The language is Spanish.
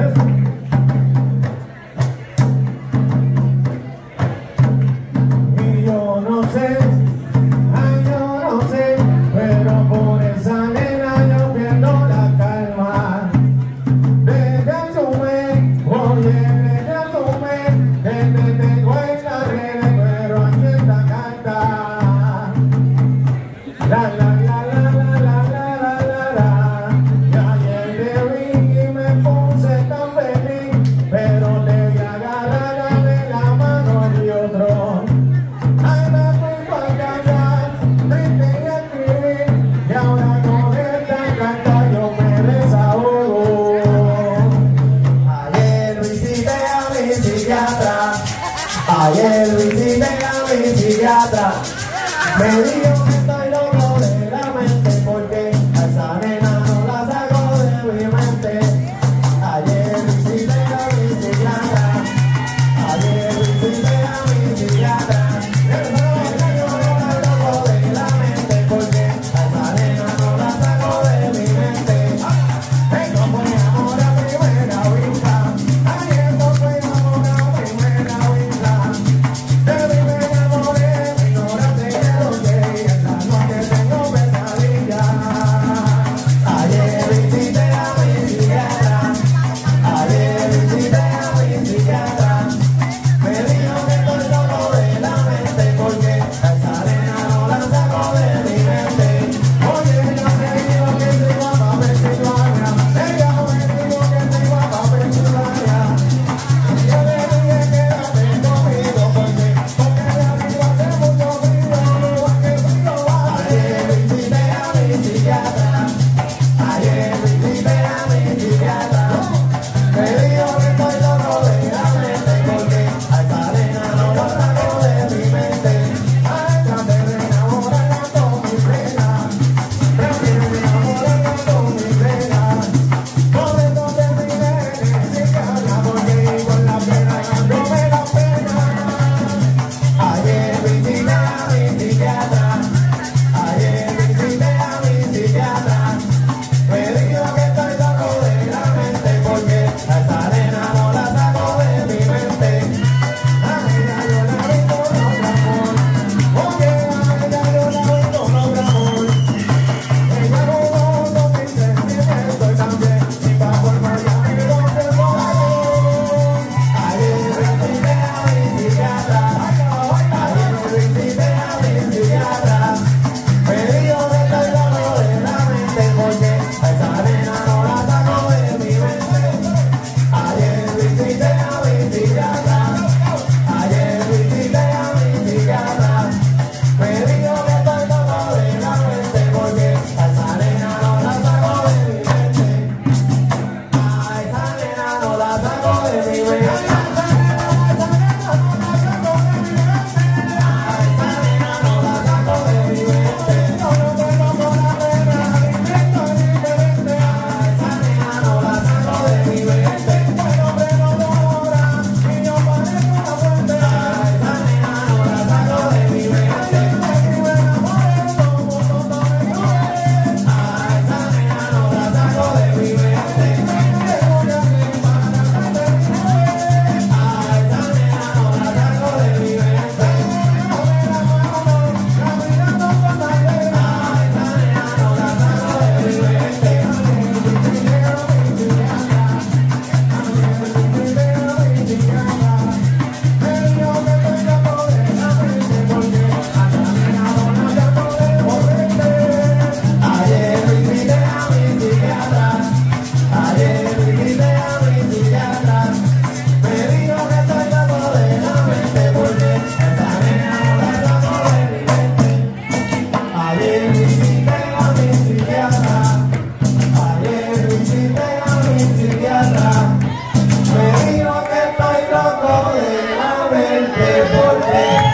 Y yo no sé, ay yo no sé, pero por esa nena yo pierdo la calma. Oye, déjame, que te tengo en la red, pero aquí está canta. La la la la la la la la la la. Y ayer te vi y me puse tan feliz, pero le di agarrada de la mano de otro. Ay, me fui pa' cantar, triste y escribir, y ahora con esta canta yo me desahogo. Ayer visité a mi psiquiatra, me dijo que estoy loco de la mente porque a esa nena no la saco de mi mente. Ayer visité a mi psiquiatra, me dijo que estoy loco de la mente porque a esa nena no la saco de mi mente. Esto fue amor a primera vista, ay, esto fue amor a primera vista. De mí me enamoré, ignorante de lo que en la noche tengo pesadillas. Ayer visité a mi psiquiatra, me dijo que estoy loco de la mente porque a esa nena no la saco de mi mente. Oye, ella me dijo que estoy guapa, Pensilvania, ella me dijo que estoy guapa, Pensilvania. Yo le dije quédate conmigo porque de arriba hace mucho frío, igual que frío va. Ayer visité a mi psiquiatra, me dijo que estoy loco de la mente porque a esa nena no la saco de mi mente. Ay, traté de enamorarla con mi pena, prefiero enamorarla con mi pena. Por eso terminé en psiquiatra porque con la pena no me da pena. Ayer visité a mi psiquiatra, me dijo que estoy loco de la mente porque a esa nena no la saco de mi mente. A ella yo la vi con otro amor, oye, a ella yo la vi con otro amor. Ella jugó con mis sentimientos y también mi favor me dio mi doble corazón. Ayer visité a mi psiquiatra, me dijo que estoy loco de la mente porque a esa nena no la saco de mi mente. Ayer visité a mi psiquiatra, me dijo que estoy loco de la mente porque a esa nena no la saco de mi mente. A esa nena no la saco de mi mente. Me dijo que estoy loco de la mente porque